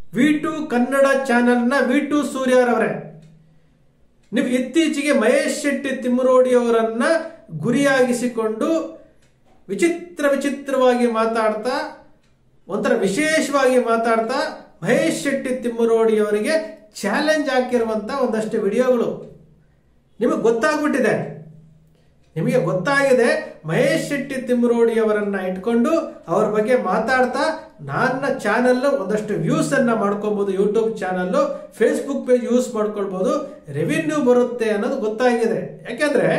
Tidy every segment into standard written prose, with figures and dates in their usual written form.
V2 Kannada ಚಾನೆಲ್ನ V2 ಸೂರ್ಯರವರೇ, ನೀವು ಇತ್ತೀಚೆಗೆ ಮಹೇಶ್ ಶೆಟ್ಟಿ ತಿಮ್ಮರೋಡಿ ಅವರನ್ನ ಗುರಿಯಾಗಿಸಿಕೊಂಡು ವಿಚಿತ್ರವಾಗಿ ಮಾತಾಡ್ತಾ, ಒಂಥರ ವಿಶೇಷವಾಗಿ ಮಾತಾಡ್ತಾ ಮಹೇಶ್ ಶೆಟ್ಟಿ ತಿಮ್ಮರೋಡಿ ಅವರಿಗೆ ಚಾಲೆಂಜ್ ಹಾಕಿರುವಂತ ಒಂದಷ್ಟು ವಿಡಿಯೋಗಳು ನಿಮಗೆ ಗೊತ್ತಾಗ್ಬಿಟ್ಟಿದೆ. ನಿಮಗೆ ಗೊತ್ತಾಗಿದೆ ಮಹೇಶ್ ಶೆಟ್ಟಿ ತಿಮ್ಮರೋಡಿ ಅವರನ್ನ ಇಟ್ಕೊಂಡು ಅವರ ಬಗ್ಗೆ ಮಾತಾಡ್ತಾ ನನ್ನ ಚಾನೆಲ್ ಒಂದಷ್ಟು ವ್ಯೂಸ್ ಅನ್ನ ಮಾಡ್ಕೊಬಹುದು, YouTube channel, Facebook page use ಮಾಡ್ಕೊಳ್ಬಹುದು, ರೆವಿನ್ಯೂ ಬರುತ್ತೆ ಅನ್ನೋದು ಗೊತ್ತಾಗಿದೆ. ಯಾಕೆಂದ್ರೆ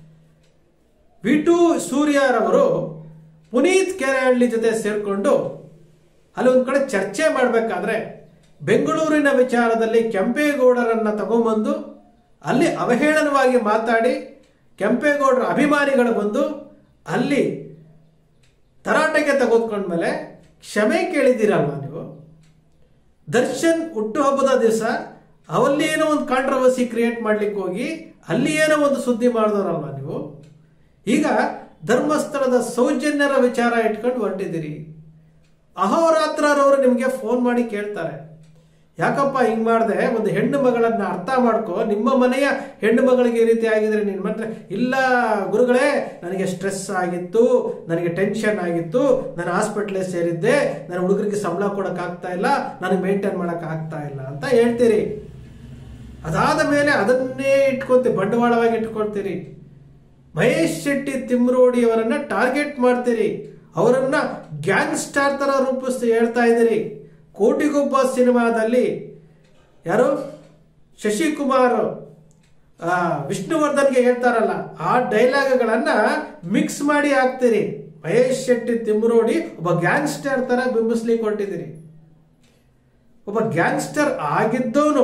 V2 ಸೂರ್ಯರವರು ಪುನೀತ್ ಕೆರೆಹಳ್ಳಿ ಜೊತೆ ಸೇರ್ಕೊಂಡು ಅಲ್ಲಿ ಒಂದ್ ಕಡೆ ಚರ್ಚೆ ಮಾಡಬೇಕಾದ್ರೆ ಬೆಂಗಳೂರಿನ ವಿಚಾರದಲ್ಲಿ ಕೆಂಪೇಗೌಡರನ್ನ ತಗೊಂಡ್ಬಂದು ಅಲ್ಲಿ ಅವಹೇಳನವಾಗಿ ಮಾತಾಡಿ ಕೆಂಪೇಗೌಡರ ಅಭಿಮಾನಿಗಳು ಬಂದು ಅಲ್ಲಿ ತರಾಟೆಗೆ ತೆಗೆದುಕೊಂಡ್ಮೇಲೆ ಕ್ಷಮೆ ಕೇಳಿದ್ದೀರಲ್ವಾ ನೀವು? ದರ್ಶನ್ ಹುಟ್ಟುಹಬ್ಬದ ದಿವಸ ಅವಲ್ಲಿ ಏನೋ ಒಂದು ಕಾಂಟ್ರವರ್ಸಿ ಕ್ರಿಯೇಟ್ ಮಾಡ್ಲಿಕ್ಕೆ ಹೋಗಿ ಅಲ್ಲಿ ಏನೋ ಒಂದು ಸುದ್ದಿ ಮಾಡಿದವರಲ್ವಾ ನೀವು? ಈಗ ಧರ್ಮಸ್ಥಳದ ಸೌಜನ್ಯರ ವಿಚಾರ ಇಟ್ಕೊಂಡು ಹೊರಟಿದ್ದೀರಿ. ಅಹೋರಾತ್ರರವರು ನಿಮಗೆ ಫೋನ್ ಮಾಡಿ ಕೇಳ್ತಾರೆ, ಯಾಕಪ್ಪ ಹಿಂಗ್ ಮಾಡಿದೆ, ಒಂದು ಹೆಣ್ಣು ಮಗಳನ್ನ ಅರ್ಥ ಮಾಡ್ಕೋ, ನಿಮ್ಮ ಮನೆಯ ಹೆಣ್ಣು ಮಗಳಿಗೆ ಈ ರೀತಿ ಆಗಿದ್ರೆ ನೀನ್ ಮಾತ್ರ. ಇಲ್ಲ ಗುರುಗಳೇ, ನನಗೆ ಸ್ಟ್ರೆಸ್ ಆಗಿತ್ತು, ನನಗೆ ಟೆನ್ಷನ್ ಆಗಿತ್ತು, ನಾನು ಹಾಸ್ಪಿಟ್ಲೇ ಸೇರಿದ್ದೆ, ನನ್ನ ಹುಡುಗರಿಗೆ ಸಂಬಳ ಕೊಡಕ್ ಆಗ್ತಾ ಇಲ್ಲ, ನನಗೆ ಮೇಂಟೈನ್ ಮಾಡಕ್ ಆಗ್ತಾ ಇಲ್ಲ ಅಂತ ಹೇಳ್ತೀರಿ. ಅದಾದ ಮೇಲೆ ಅದನ್ನೇ ಬಂಡವಾಳವಾಗಿ ಇಟ್ಕೊಳ್ತೀರಿ. ಮಹೇಶ್ ಶೆಟ್ಟಿ ತಿಮ್ಮರೋಡಿ ಅವರನ್ನ ಟಾರ್ಗೆಟ್ ಮಾಡ್ತೀರಿ, ಅವರನ್ನ ಗ್ಯಾಂಗ್ಸ್ಟಾರ್ ತರ ರೂಪಿಸಿ ಹೇಳ್ತಾ ಇದ್ದೀರಿ. ಕೋಟಿಗೊಬ್ಬ ಸಿನಿಮಾದಲ್ಲಿ ಯಾರು ಶಶಿಕುಮಾರ್ ವಿಷ್ಣುವರ್ಧನ್ಗೆ ಹೇಳ್ತಾರಲ್ಲ, ಆ ಡೈಲಾಗ್ಗಳನ್ನ ಮಿಕ್ಸ್ ಮಾಡಿ ಹಾಕ್ತೀರಿ. ಮಹೇಶ್ ಶೆಟ್ಟಿ ತಿಮ್ಮರೋಡಿ ಒಬ್ಬ ಗ್ಯಾಂಗ್ಸ್ಟರ್ ತರ ಬಿಂಬಿಸ್ಲಿಕ್ಕೆ ಹೊರಟಿದ್ದೀರಿ. ಒಬ್ಬ ಗ್ಯಾಂಗ್ಸ್ಟರ್ ಆಗಿದ್ದವನು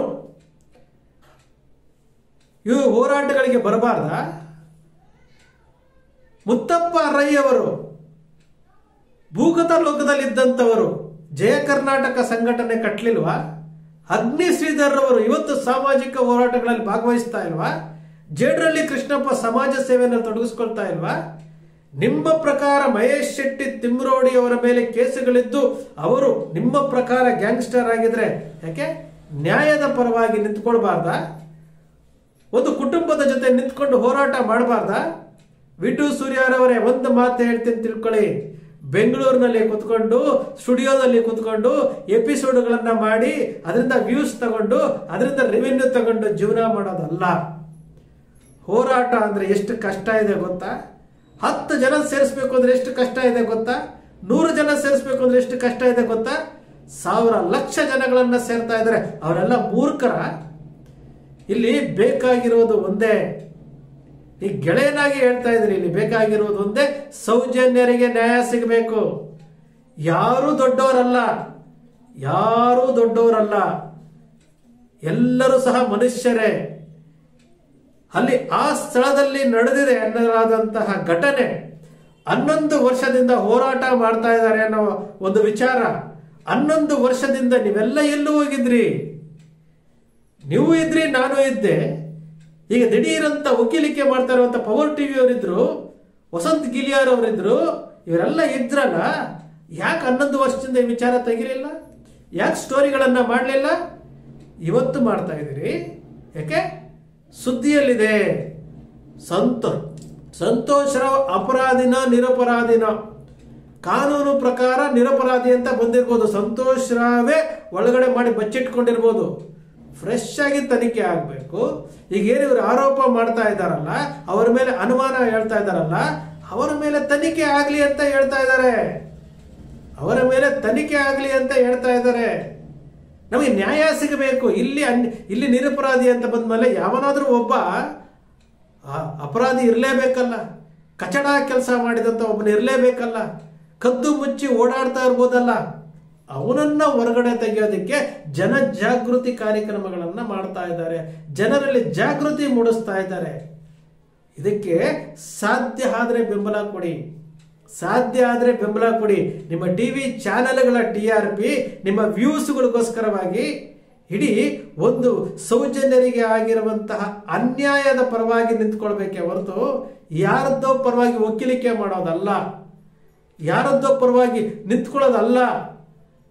ಇವು ಹೋರಾಟಗಳಿಗೆ ಬರಬಾರ್ದ? ಮುತ್ತಪ್ಪ ರೈ ಅವರು ಭೂಗತ ಲೋಕದಲ್ಲಿದ್ದಂಥವರು, ಜಯ ಕರ್ನಾಟಕ ಸಂಘಟನೆ ಕಟ್ಟಲಿಲ್ವಾ? ಅಗ್ನಿ ಶ್ರೀಧರ್ ಅವರು ಇವತ್ತು ಸಾಮಾಜಿಕ ಹೋರಾಟಗಳಲ್ಲಿ ಭಾಗವಹಿಸ್ತಾ ಇಲ್ವಾ? ಜೇಡ್ರಳ್ಳಿ ಕೃಷ್ಣಪ್ಪ ಸಮಾಜ ಸೇವೆಯಲ್ಲಿ ತೊಡಗಿಸ್ಕೊಳ್ತಾ ಇಲ್ವಾ? ನಿಮ್ಮ ಪ್ರಕಾರ ಮಹೇಶ್ ಶೆಟ್ಟಿ ತಿಮ್ಮರೋಡಿ ಅವರ ಮೇಲೆ ಕೇಸುಗಳಿದ್ದು ಅವರು ನಿಮ್ಮ ಪ್ರಕಾರ ಗ್ಯಾಂಗ್ಸ್ಟರ್ ಆಗಿದ್ರೆ ಯಾಕೆ ನ್ಯಾಯದ ಪರವಾಗಿ ನಿಂತ್ಕೊಳ್ಬಾರ್ದ? ಒಂದು ಕುಟುಂಬದ ಜೊತೆ ನಿಂತ್ಕೊಂಡು ಹೋರಾಟ ಮಾಡಬಾರ್ದ? V2 ಸೂರ್ಯರವರೇ, ಒಂದು ಮಾತು ಹೇಳ್ತೀನಿ ತಿಳ್ಕೊಳ್ಳಿ. ಬೆಂಗಳೂರಿನಲ್ಲಿ ಕುತ್ಕೊಂಡು ಸ್ಟುಡಿಯೋದಲ್ಲಿ ಕುತ್ಕೊಂಡು ಎಪಿಸೋಡ್ಗಳನ್ನ ಮಾಡಿ ಅದರಿಂದ ವ್ಯೂಸ್ ತಗೊಂಡು ಅದರಿಂದ ರೆವಿನ್ಯೂ ತಗೊಂಡು ಜೀವನ ಮಾಡೋದಲ್ಲ. ಹೋರಾಟ ಅಂದ್ರೆ ಎಷ್ಟು ಕಷ್ಟ ಇದೆ ಗೊತ್ತಾ? 10 ಜನ ಸೇರಿಸ್ಬೇಕು ಅಂದ್ರೆ ಎಷ್ಟು ಕಷ್ಟ ಇದೆ ಗೊತ್ತಾ? 100 ಜನ ಸೇರಿಸ್ಬೇಕು ಅಂದ್ರೆ ಎಷ್ಟು ಕಷ್ಟ ಇದೆ ಗೊತ್ತಾ? 1000 ಲಕ್ಷ ಜನಗಳನ್ನ ಸೇರ್ತಾ ಇದ್ದಾರೆ. ಅವರೆಲ್ಲ ಮೂರ್ಖರ? ಇಲ್ಲಿ ಬೇಕಾಗಿರೋದು ಒಂದೇ, ಈ ಗೆಳೆಯನಾಗಿ ಹೇಳ್ತಾ ಇದ್ರಿ, ಇಲ್ಲಿ ಬೇಕಾಗಿರುವುದು ಒಂದೇ, ಸೌಜನ್ಯರಿಗೆ ನ್ಯಾಯ ಸಿಗಬೇಕು. ಯಾರೂ ದೊಡ್ಡವರಲ್ಲ, ಯಾರೂ ದೊಡ್ಡವರಲ್ಲ, ಎಲ್ಲರೂ ಸಹ ಮನುಷ್ಯರೇ. ಅಲ್ಲಿ ಆ ಸ್ಥಳದಲ್ಲಿ ನಡೆದಿದೆ ಎನ್ನಲಾದಂತಹ ಘಟನೆ 11 ವರ್ಷದಿಂದ ಹೋರಾಟ ಮಾಡ್ತಾ ಇದ್ದಾರೆ ಅನ್ನೋ ಒಂದು ವಿಚಾರ. 11 ವರ್ಷದಿಂದ ನೀವೆಲ್ಲ ಎಲ್ಲೂ ಹೋಗಿದ್ರಿ? ನೀವು ಇದ್ರಿ, ನಾನು ಇದ್ದೆ. ಈಗ ದಿಢೀರಂತ ವಕೀಲಿಕೆ ಮಾಡ್ತಾ ಇರುವಂತ ಪವರ್ ಟಿವಿ ಅವರಿದ್ರು, ವಸಂತ್ ಗಿಲಿಯಾರ್ ಅವರಿದ್ರು, ಇವರೆಲ್ಲ ಇದ್ರಲ್ಲ. ಯಾಕೆ 11 ವರ್ಷದಿಂದ ಈ ವಿಚಾರ ತೆಗಿಲಿಲ್ಲ? ಯಾಕೆ ಸ್ಟೋರಿಗಳನ್ನ ಮಾಡಲಿಲ್ಲ? ಇವತ್ತು ಮಾಡ್ತಾ ಇದ್ದೀರಿ. ಯಾಕೆ? ಸುದ್ದಿಯಲ್ಲಿದೆ. ಸಂತೋಷ್ ರಾವ್ ಅಪರಾಧಿನ ನಿರಪರಾಧಿನ? ಕಾನೂನು ಪ್ರಕಾರ ನಿರಪರಾಧಿ ಅಂತ ಬಂದಿರ್ಬೋದು, ಸಂತೋಷ್ ರಾವೇ ಒಳಗಡೆ ಮಾಡಿ ಬಚ್ಚಿಟ್ಕೊಂಡಿರ್ಬೋದು. ಫ್ರೆಶ್ ಆಗಿ ತನಿಖೆ ಆಗಬೇಕು. ಈಗ ಏನು ಇವರು ಆರೋಪ ಮಾಡ್ತಾ ಇದ್ದಾರಲ್ಲ, ಅವರ ಮೇಲೆ ಅನುಮಾನ ಹೇಳ್ತಾ ಇದ್ದಾರಲ್ಲ, ಅವರ ಮೇಲೆ ತನಿಖೆ ಆಗ್ಲಿ ಅಂತ ಹೇಳ್ತಾ ಇದ್ದಾರೆ. ಅವರ ಮೇಲೆ ತನಿಖೆ ಆಗ್ಲಿ ಅಂತ ಹೇಳ್ತಾ ಇದ್ದಾರೆ. ನಮಗೆ ನ್ಯಾಯ ಸಿಗಬೇಕು. ಇಲ್ಲಿ ನಿರಪರಾಧಿ ಅಂತ ಬಂದ್ಮೇಲೆ ಯಾವನಾದ್ರೂ ಒಬ್ಬ ಅಪರಾಧಿ ಇರಲೇಬೇಕಲ್ಲ, ಕಚಡ ಕೆಲಸ ಮಾಡಿದಂತ ಒಬ್ಬನ ಇರಲೇಬೇಕಲ್ಲ, ಕದ್ದು ಮುಚ್ಚಿ ಓಡಾಡ್ತಾ ಇರ್ಬೋದಲ್ಲ, ಅವನನ್ನ ಹೊರಗಡೆ ತೆಗೆಯೋದಕ್ಕೆ ಜನಜಾಗೃತಿ ಕಾರ್ಯಕ್ರಮಗಳನ್ನ ಮಾಡ್ತಾ ಇದ್ದಾರೆ, ಜನರಲ್ಲಿ ಜಾಗೃತಿ ಮೂಡಿಸ್ತಾ ಇದ್ದಾರೆ. ಇದಕ್ಕೆ ಸಾಧ್ಯ ಆದ್ರೆ ಬೆಂಬಲ ಕೊಡಿ, ಸಾಧ್ಯ ಆದ್ರೆ ಬೆಂಬಲ ಕೊಡಿ. ನಿಮ್ಮ ಟಿವಿ ಚಾನೆಲ್ಗಳ TRP, ನಿಮ್ಮ ವ್ಯೂಸ್ಗಳಿಗೋಸ್ಕರವಾಗಿ ಇಡೀ ಒಂದು ಸೌಜನ್ಯರಿಗೆ ಆಗಿರುವಂತಹ ಅನ್ಯಾಯದ ಪರವಾಗಿ ನಿಂತ್ಕೊಳ್ಬೇಕೆ ಹೊರತು ಯಾರದ್ದೋ ಪರವಾಗಿ ವಕೀಲಿಕೆ ಮಾಡೋದಲ್ಲ, ಯಾರದ್ದೋ ಪರವಾಗಿ ನಿಂತ್ಕೊಳ್ಳೋದಲ್ಲ.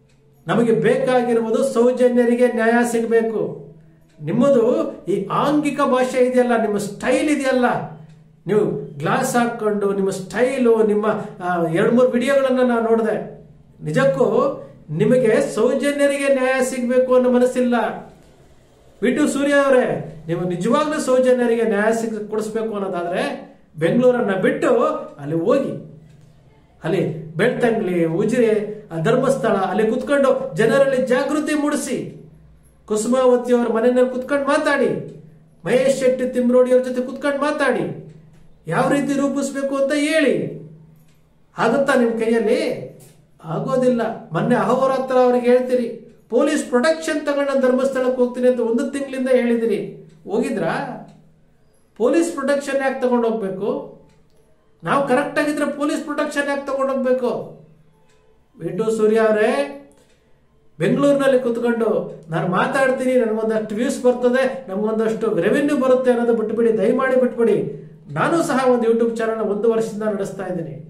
ನಮಗೆ ಬೇಕಾಗಿರುವುದು ಸೌಜನ್ಯರಿಗೆ ನ್ಯಾಯ ಸಿಗಬೇಕು. ನಿಮ್ಮದು ಈ ಆಂಗಿಕ ಭಾಷೆ ಇದೆಯಲ್ಲ, ನಿಮ್ಮ ಸ್ಟೈಲ್ ಇದೆಯಲ್ಲ, ನೀವು ಗ್ಲಾಸ್ ಹಾಕೊಂಡು ನಿಮ್ಮ ಸ್ಟೈಲು, ನಿಮ್ಮ 2-3 ವಿಡಿಯೋಗಳನ್ನು ನಾನು ನೋಡಿದೆ. ನಿಜಕ್ಕೂ ನಿಮಗೆ ಸೌಜನ್ಯರಿಗೆ ನ್ಯಾಯ ಸಿಗಬೇಕು ಅನ್ನೋ ಮನಸ್ಸಿಲ್ಲ. ವಿ2 ಸೂರ್ಯ ಅವರೇ, ನೀವು ನಿಜವಾಗ್ಲೂ ಸೌಜನ್ಯರಿಗೆ ನ್ಯಾಯ ಕೊಡಿಸ್ಬೇಕು ಅನ್ನೋದಾದ್ರೆ ಬೆಂಗಳೂರನ್ನ ಬಿಟ್ಟು ಅಲ್ಲಿ ಹೋಗಿ, ಅಲ್ಲಿ ಬೆಳ್ತಂಗ್ಲಿ, ಉಜಿರೆ, ಧರ್ಮಸ್ಥಳ ಅಲ್ಲಿ ಕುತ್ಕೊಂಡು ಜನರಲ್ಲಿ ಜಾಗೃತಿ ಮೂಡಿಸಿ, ಕುಸುಮಾವತಿ ಅವರ ಮನೆಯಲ್ಲಿ ಕುತ್ಕೊಂಡು ಮಾತಾಡಿ, ಮಹೇಶ್ ಶೆಟ್ಟಿ ತಿಮ್ರೋಡಿ ಅವ್ರ ಜೊತೆ ಕುತ್ಕೊಂಡು ಮಾತಾಡಿ, ಯಾವ ರೀತಿ ರೂಪಿಸ್ಬೇಕು ಅಂತ ಹೇಳಿ. ಆಗುತ್ತಾ ನಿಮ್ ಕೈಯಲ್ಲಿ? ಆಗೋದಿಲ್ಲ. ಮೊನ್ನೆ ಅಹೋರಾತ್ರ ಅವ್ರಿಗೆ ಹೇಳ್ತೀರಿ, ಪೊಲೀಸ್ ಪ್ರೊಟೆಕ್ಷನ್ ತಗೊಂಡು ನಾನು ಧರ್ಮಸ್ಥಳಕ್ಕೆ ಹೋಗ್ತೀನಿ ಅಂತ 1 ತಿಂಗಳಿಂದ ಹೇಳಿದಿರಿ. ಹೋಗಿದ್ರಾ? ಪೊಲೀಸ್ ಪ್ರೊಟೆಕ್ಷನ್ ಯಾಕೆ ತಗೊಂಡು ಹೋಗ್ಬೇಕು? ನಾವು ಕರೆಕ್ಟ್ ಆಗಿದ್ರೆ ಪೊಲೀಸ್ ಪ್ರೊಟೆಕ್ಷನ್ ಯಾಕೆ ತಗೊಂಡು ಹೋಗ್ಬೇಕು? ವಿ2 ಸೂರ್ಯ ಅವರೇ, ಬೆಂಗಳೂರಿನಲ್ಲಿ ಕುತ್ಕೊಂಡು ನಾನು ಮಾತಾಡ್ತೀನಿ, ನನಗೊಂದಷ್ಟು ವ್ಯೂಸ್ ಬರ್ತದೆ, ನಮಗೊಂದಷ್ಟು ರೆವೆನ್ಯೂ ಬರುತ್ತೆ ಅನ್ನೋದು ಬಿಟ್ಬಿಡಿ, ದಯಮಾಡಿ ಬಿಟ್ಬಿಡಿ. ನಾನು ಸಹ ಒಂದು ಯೂಟ್ಯೂಬ್ ಚಾನಲ್ 1 ವರ್ಷದಿಂದ ನಡೆಸ್ತಾ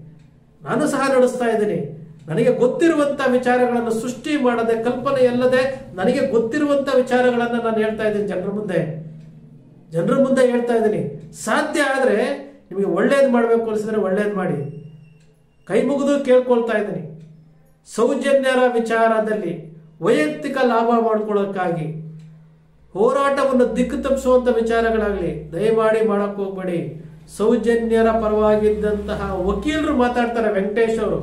ಇದ್ದೀನಿ. ನನಗೆ ಗೊತ್ತಿರುವಂತ ವಿಚಾರಗಳನ್ನು ಸೃಷ್ಟಿ ಮಾಡದೆ, ಕಲ್ಪನೆ ಅಲ್ಲದೆ ನನಗೆ ಗೊತ್ತಿರುವಂತ ವಿಚಾರಗಳನ್ನು ನಾನು ಹೇಳ್ತಾ ಇದ್ದೀನಿ, ಜನರ ಮುಂದೆ ಹೇಳ್ತಾ ಇದ್ದೀನಿ. ಸಾಧ್ಯ ಆದ್ರೆ ನಿಮಗೆ ಒಳ್ಳೇದು ಮಾಡಬೇಕು ಅನಿಸಿದ್ರೆ ಒಳ್ಳೇದು ಮಾಡಿ, ಕೈ ಮುಗಿದು ಕೇಳ್ಕೊಳ್ತಾ ಇದ್ದೀನಿ. ಸೌಜನ್ಯರ ವಿಚಾರದಲ್ಲಿ ವೈಯಕ್ತಿಕ ಲಾಭ ಮಾಡ್ಕೊಳ್ಳೋಕ್ಕಾಗಿ ಹೋರಾಟವನ್ನು ದಿಕ್ಕು ತಪ್ಪಿಸುವಂತ ವಿಚಾರಗಳಾಗ್ಲಿ ದಯಮಾಡಿ ಮಾಡಕ್ ಹೋಗ್ಬೇಡಿ. ಸೌಜನ್ಯರ ಪರವಾಗಿದ್ದಂತಹ ವಕೀಲರು ಮಾತಾಡ್ತಾರೆ, ವೆಂಕಟೇಶ್ ಅವರು,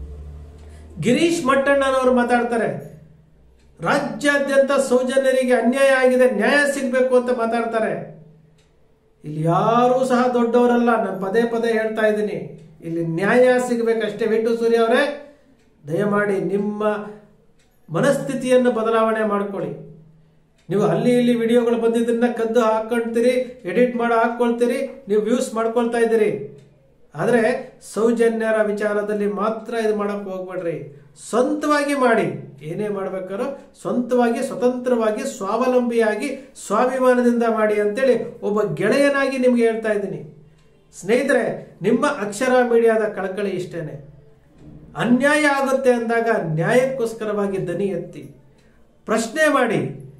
ಗಿರೀಶ್ ಮಟ್ಟಣ್ಣನವರು ಮಾತಾಡ್ತಾರೆ, ರಾಜ್ಯಾದ್ಯಂತ ಸೌಜನ್ಯರಿಗೆ ಅನ್ಯಾಯ ಆಗಿದೆ, ನ್ಯಾಯ ಸಿಗ್ಬೇಕು ಅಂತ ಮಾತಾಡ್ತಾರೆ. ಇಲ್ಲಿ ಯಾರೂ ಸಹ ದೊಡ್ಡವರಲ್ಲ, ನಾನು ಪದೇ ಹೇಳ್ತಾ ಇದ್ದೀನಿ, ಇಲ್ಲಿ ನ್ಯಾಯ ಸಿಗಬೇಕಷ್ಟೇ. ವಿ2 ಸೂರ್ಯ ಅವರೇ, ದಯಮಾಡಿ ನಿಮ್ಮ ಮನಸ್ಥಿತಿಯನ್ನು ಬದಲಾವಣೆ ಮಾಡ್ಕೊಳ್ಳಿ. ನೀವು ಅಲ್ಲಿ ಇಲ್ಲಿ ವಿಡಿಯೋಗಳು ಬಂದಿದ್ದನ್ನ ಕದ್ದು ಹಾಕೊಳ್ತೀರಿ, ಎಡಿಟ್ ಮಾಡಿ ಹಾಕೊಳ್ತೀರಿ, ನೀವು ವ್ಯೂಸ್ ಮಾಡ್ಕೊಳ್ತಾ ಇದ್ದೀರಿ. ಆದ್ರೆ ಸೌಜನ್ಯರ ವಿಚಾರದಲ್ಲಿ ಮಾತ್ರ ಇದು ಮಾಡಕ್ ಹೋಗ್ಬೇಡ್ರಿ. ಸ್ವಂತವಾಗಿ ಮಾಡಿ, ಏನೇ ಮಾಡ್ಬೇಕಾದ್ರೂ ಸ್ವಂತವಾಗಿ, ಸ್ವತಂತ್ರವಾಗಿ, ಸ್ವಾವಲಂಬಿಯಾಗಿ, ಸ್ವಾಭಿಮಾನದಿಂದ ಮಾಡಿ ಅಂತೇಳಿ ಒಬ್ಬ ಗೆಳೆಯನಾಗಿ ನಿಮ್ಗೆ ಹೇಳ್ತಾ ಇದ್ದೀನಿ. ಸ್ನೇಹಿತರೆ, ನಿಮ್ಮ ಅಕ್ಷರ ಮೀಡಿಯಾದ ಕಳಕಳಿ ಇಷ್ಟೇನೆ. ಅನ್ಯಾಯ ಆಗುತ್ತೆ ಅಂದಾಗ ನ್ಯಾಯಕ್ಕೋಸ್ಕರವಾಗಿ ದನಿ ಎತ್ತಿ ಪ್ರಶ್ನೆ ಮಾಡಿ.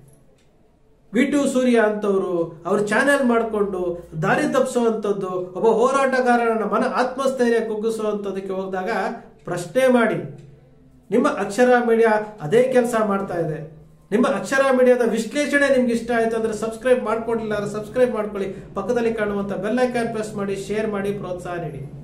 ವಿ2 ಸೂರ್ಯ ಅಂತವರು ಅವ್ರ ಚಾನೆಲ್ ಮಾಡಿಕೊಂಡು ದಾರಿ ತಪ್ಪಿಸುವಂಥದ್ದು, ಒಬ್ಬ ಹೋರಾಟಗಾರನ ಮನ ಆತ್ಮಸ್ಥೈರ್ಯ ಕುಗ್ಗಿಸುವಂಥದ್ದಕ್ಕೆ ಹೋದಾಗ ಪ್ರಶ್ನೆ ಮಾಡಿ. ನಿಮ್ಮ ಅಕ್ಷರ ಮೀಡಿಯಾ ಅದೇ ಕೆಲಸ ಮಾಡ್ತಾ ಇದೆ. ನಿಮ್ಮ ಅಕ್ಷರ ಮೀಡಿಯಾದ ವಿಶ್ಲೇಷಣೆ ನಿಮ್ಗೆ ಇಷ್ಟ ಆಯ್ತು ಅಂದ್ರೆ ಸಬ್ಸ್ಕ್ರೈಬ್ ಮಾಡ್ಕೊಂಡಿಲ್ಲ, ಸಬ್ಸ್ಕ್ರೈಬ್ ಮಾಡ್ಕೊಳ್ಳಿ. ಪಕ್ಕದಲ್ಲಿ ಕಾಣುವಂತ ಬೆಲ್ ಐಕಾನ್ ಪ್ರೆಸ್ ಮಾಡಿ, ಶೇರ್ ಮಾಡಿ, ಪ್ರೋತ್ಸಾಹ ನೀಡಿ.